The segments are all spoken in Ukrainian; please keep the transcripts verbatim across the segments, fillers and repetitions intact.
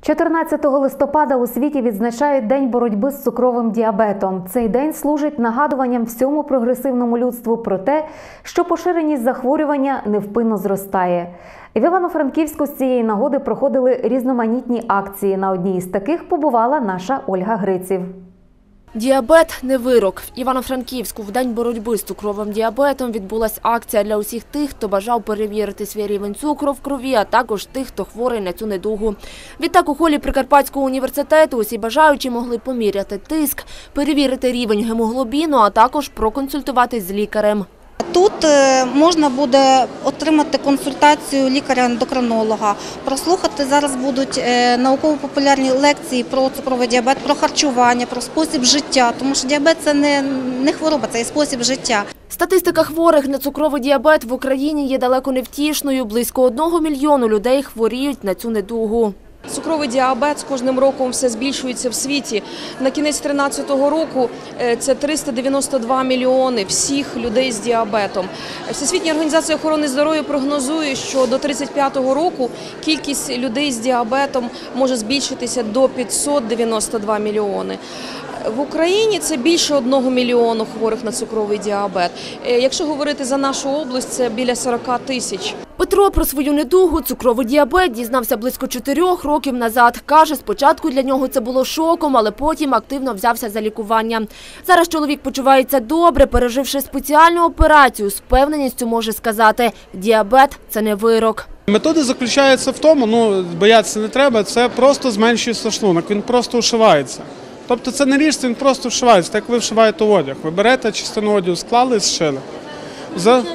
чотирнадцятого листопада у світі відзначають День боротьби з цукровим діабетом. Цей день служить нагадуванням всьому прогресивному людству про те, що поширеність захворювання невпинно зростає. І в Івано-Франківську з цієї нагоди проходили різноманітні акції. На одній із таких побувала наша Ольга Гриців. Діабет – не вирок. В Івано-Франківську в День боротьби з цукровим діабетом відбулася акція для усіх тих, хто бажав перевірити свій рівень цукру в крові, а також тих, хто хворий на цю недугу. Відтак у холі Прикарпатського університету усі бажаючі могли поміряти тиск, перевірити рівень гемоглобіну, а також проконсультуватись з лікарем. Тут можна буде отримати консультацію лікаря-ендокринолога, прослухати зараз будуть науково-популярні лекції про цукровий діабет, про харчування, про спосіб життя, тому що діабет – це не, не хвороба, це і спосіб життя. Статистика хворих на цукровий діабет в Україні є далеко не втішною. Близько одного мільйону людей хворіють на цю недугу. Цукровий діабет з кожним роком все збільшується в світі. На кінець дві тисячі тринадцятого року це триста дев'яносто два мільйони всіх людей з діабетом. Всесвітня організація охорони здоров'я прогнозує, що до дві тисячі тридцять п'ятого року кількість людей з діабетом може збільшитися до п'ятсот дев'яносто два мільйони. В Україні це більше одного мільйону хворих на цукровий діабет. Якщо говорити за нашу область, це біля сорока тисяч. Петро про свою недугу – цукровий діабет – дізнався близько чотирьох років назад. Каже, спочатку для нього це було шоком, але потім активно взявся за лікування. Зараз чоловік почувається добре, переживши спеціальну операцію. З впевненістю може сказати – діабет – це не вирок. Метода заключається в тому, ну, боятися не треба, це просто зменшується шлунок, він просто ушивається. Тобто це не ріжеться, він просто вшивається, так як ви вшиваєте одяг. Ви берете частину одягу, склали і зшили. За...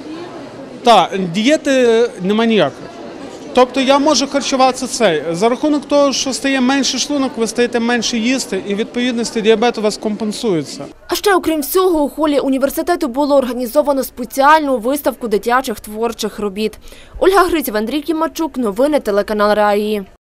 Так, дієти немає ніякої. Тобто я можу харчуватися цей. За рахунок того, що стає менше шлунок, ви стаєте менше їсти і відповідності діабет у вас компенсується. А ще, окрім всього, у холі університету було організовано спеціальну виставку дитячих творчих робіт. Ольга Гриців, Андрій Кімачук, новини телеканал Раї.